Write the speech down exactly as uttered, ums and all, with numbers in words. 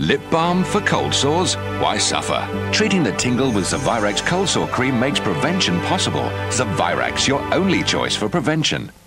Lip balm for cold sores? Why suffer? Treating the tingle with Zovirax cold sore cream makes prevention possible. Zovirax, your only choice for prevention.